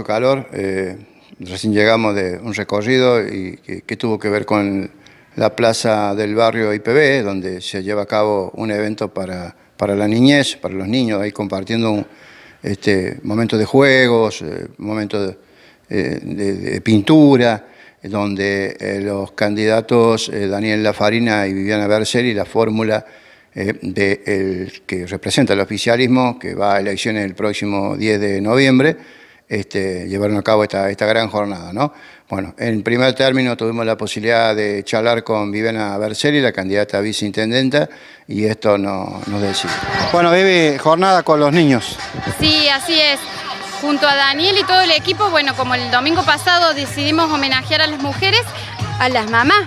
calor. Recién llegamos de un recorrido que tuvo que ver con la plaza del barrio IPB, donde se lleva a cabo un evento para la niñez, para los niños, ahí compartiendo momentos de juegos, momentos de pintura, donde los candidatos Daniel Lafarina y Viviana Berseri, la fórmula que representa el oficialismo, que va a elecciones el próximo 10 de noviembre, llevaron a cabo esta gran jornada, ¿no? Bueno, en primer término tuvimos la posibilidad de charlar con Viviana Berseri, la candidata a viceintendenta, y esto nos decía. Bueno, Vivi, jornada con los niños. Sí, así es. Junto a Daniel y todo el equipo, bueno, como el domingo pasado decidimos homenajear a las mujeres, a las mamás,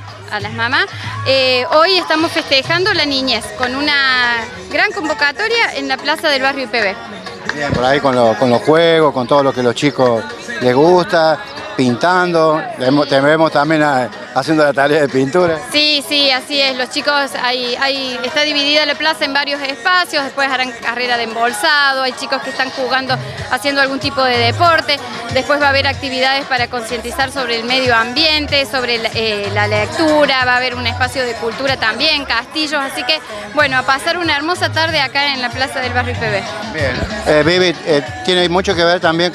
hoy estamos festejando la niñez con una gran convocatoria en la plaza del barrio IPB. Bien, por ahí con los juegos, con todo lo que a los chicos les gusta, pintando, te vemos también haciendo la tarea de pintura. Sí, así es, los chicos, está dividida la plaza en varios espacios, después harán carrera de embolsado, hay chicos que están jugando, haciendo algún tipo de deporte, después va a haber actividades para concientizar sobre el medio ambiente, sobre la lectura, va a haber un espacio de cultura también, castillos, así que bueno, a pasar una hermosa tarde acá en la plaza del barrio IPB. Bien, Vivi, tiene mucho que ver también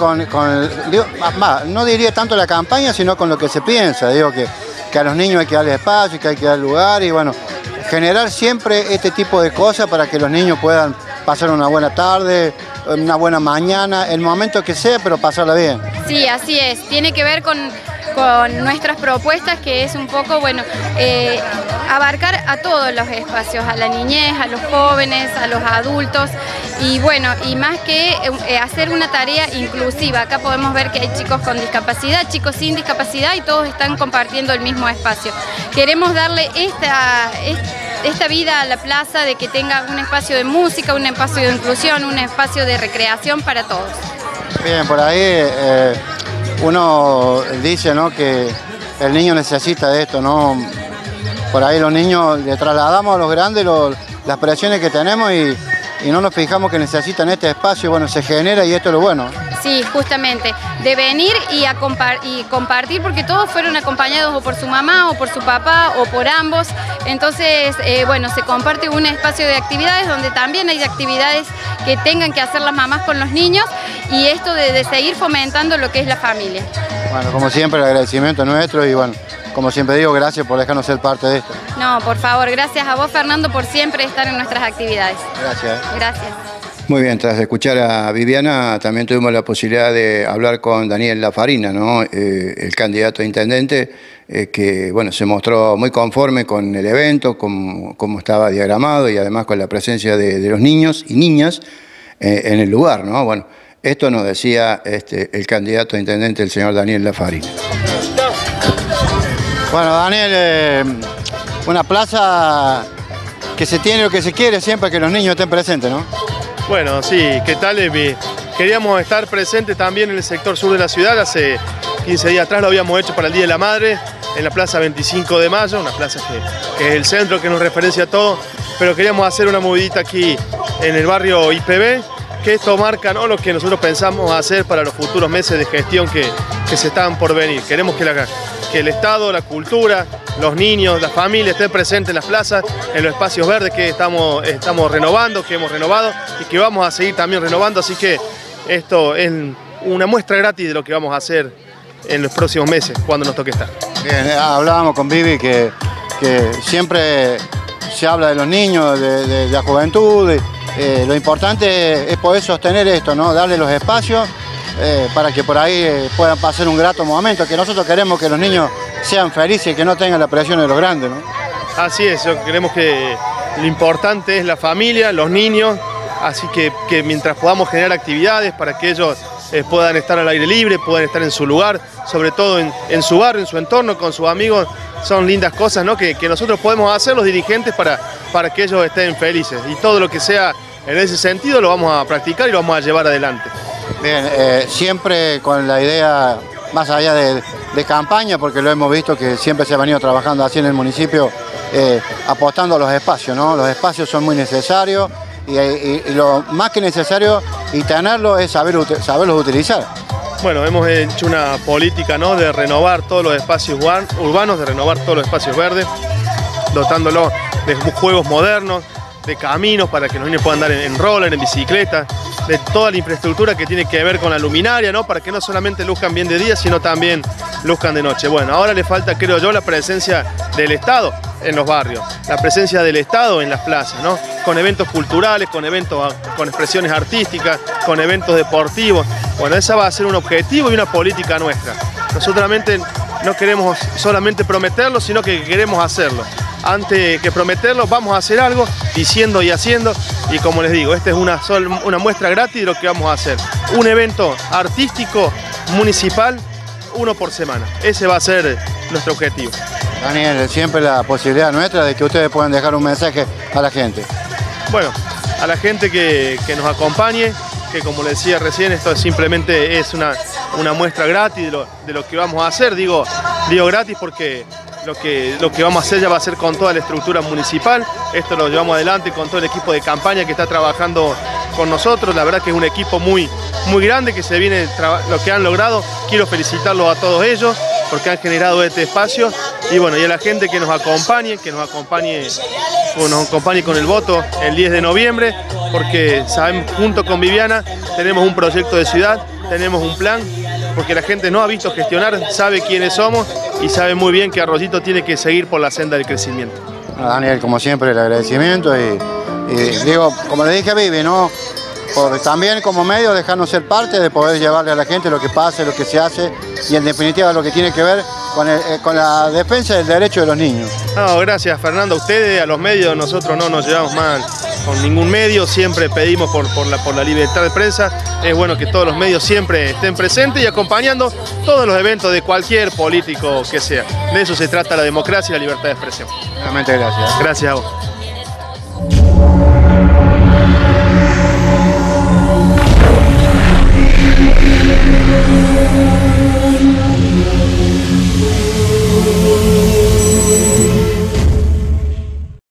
no diría tanto la campaña, sino con lo que se piensa, digo que a los niños hay que darle espacio, que hay que dar lugar y bueno, generar siempre este tipo de cosas para que los niños puedan pasar una buena tarde, una buena mañana, el momento que sea, pero pasarla bien. Sí, así es, tiene que ver con nuestras propuestas, que es un poco, bueno, abarcar a todos los espacios, a la niñez, a los jóvenes, a los adultos, y bueno, y más que hacer una tarea inclusiva. Acá podemos ver que hay chicos con discapacidad, chicos sin discapacidad, y todos están compartiendo el mismo espacio. Queremos darle esta vida a la plaza, de que tenga un espacio de música, un espacio de inclusión, un espacio de recreación para todos. Bien, por ahí uno dice, ¿no?, que el niño necesita de esto, ¿no? Por ahí los niños le trasladamos a los grandes las presiones que tenemos y no nos fijamos que necesitan este espacio, bueno, se genera y esto es lo bueno. Sí, justamente, de venir y compartir, porque todos fueron acompañados o por su mamá o por su papá o por ambos, entonces, bueno, se comparte un espacio de actividades donde también hay actividades que tengan que hacer las mamás con los niños, y esto de seguir fomentando lo que es la familia. Bueno, como siempre, el agradecimiento nuestro y bueno, como siempre digo, gracias por dejarnos ser parte de esto. No, por favor, gracias a vos, Fernando, por siempre estar en nuestras actividades. Gracias. Gracias. Muy bien, tras escuchar a Viviana, también tuvimos la posibilidad de hablar con Daniel Lafarina, ¿no? El candidato a intendente, que bueno, se mostró muy conforme con el evento, cómo estaba diagramado y además con la presencia de los niños y niñas en el lugar, ¿no? Bueno, esto nos decía el candidato a intendente, el señor Daniel Lafarina. Bueno, Daniel, una plaza que se tiene lo que se quiere siempre que los niños estén presentes, ¿no? Bueno, sí, ¿qué tal, Emi? Queríamos estar presentes también en el sector sur de la ciudad. Hace 15 días atrás lo habíamos hecho para el Día de la Madre, en la plaza 25 de Mayo, una plaza que es el centro, que nos referencia a todo, pero queríamos hacer una movidita aquí en el barrio IPB, que esto marca, ¿no?, lo que nosotros pensamos hacer para los futuros meses de gestión que se están por venir. Queremos que el Estado, la cultura, los niños, las familias estén presentes en las plazas, en los espacios verdes que estamos renovando, que hemos renovado y que vamos a seguir también renovando, así que esto es una muestra gratis de lo que vamos a hacer en los próximos meses, cuando nos toque estar. Bien, hablábamos con Vivi que siempre se habla de los niños, de la juventud, lo importante es poder sostener esto, ¿no?, darle los espacios para que por ahí puedan pasar un grato momento, que nosotros queremos que los niños sean felices y que no tengan la presión de los grandes, ¿no? Así es, creemos que lo importante es la familia, los niños, así que mientras podamos generar actividades para que ellos puedan estar al aire libre, puedan estar en su lugar, sobre todo en su barrio, en su entorno, con sus amigos, son lindas cosas, ¿no?, que nosotros podemos hacer los dirigentes para que ellos estén felices, y todo lo que sea en ese sentido lo vamos a practicar y lo vamos a llevar adelante. Bien, siempre con la idea, más allá de campaña, porque lo hemos visto que siempre se ha venido trabajando así en el municipio, apostando a los espacios, ¿no? Los espacios son muy necesarios y lo más que necesario y tenerlos es saberlos utilizar. Bueno, hemos hecho una política, ¿no?, de renovar todos los espacios urbanos, de renovar todos los espacios verdes, dotándolos de juegos modernos, de caminos para que los niños puedan andar en roller, en bicicleta, de toda la infraestructura que tiene que ver con la luminaria, ¿no?, para que no solamente luzcan bien de día, sino también luzcan de noche. Bueno, ahora le falta, creo yo, la presencia del Estado en los barrios, la presencia del Estado en las plazas, ¿no?, con eventos culturales, con expresiones artísticas, con eventos deportivos. Bueno, esa va a ser un objetivo y una política nuestra. Nosotros realmente no queremos solamente prometerlo, sino que queremos hacerlo. Antes que prometerlo, vamos a hacer algo, diciendo y haciendo, y como les digo, esta es una muestra gratis de lo que vamos a hacer. Un evento artístico municipal, uno por semana. Ese va a ser nuestro objetivo. Daniel, siempre la posibilidad nuestra de que ustedes puedan dejar un mensaje a la gente. Bueno, a la gente que nos acompañe, que como les decía recién, esto simplemente es una muestra gratis de lo que vamos a hacer. Digo gratis porque lo que vamos a hacer ya va a ser con toda la estructura municipal. Esto lo llevamos adelante con todo el equipo de campaña que está trabajando con nosotros. La verdad que es un equipo muy grande que se viene, lo que han logrado. Quiero felicitarlos a todos ellos porque han generado este espacio. Y bueno, y a la gente que nos acompañe con el voto el 10 de noviembre, porque saben, junto con Viviana tenemos un proyecto de ciudad, tenemos un plan, porque la gente nos ha visto gestionar, sabe quiénes somos y sabe muy bien que Arroyito tiene que seguir por la senda del crecimiento. Daniel, como siempre, el agradecimiento y digo, como le dije a Vivi, ¿no?, por también como medio dejarnos ser parte de poder llevarle a la gente lo que pasa, lo que se hace y en definitiva lo que tiene que ver con la defensa del derecho de los niños. No, gracias Fernando, a ustedes, a los medios. Nosotros no nos llevamos mal con ningún medio, siempre pedimos por la libertad de prensa. Es bueno que todos los medios siempre estén presentes y acompañando todos los eventos de cualquier político que sea. De eso se trata la democracia y la libertad de expresión. Realmente gracias. Gracias a vos.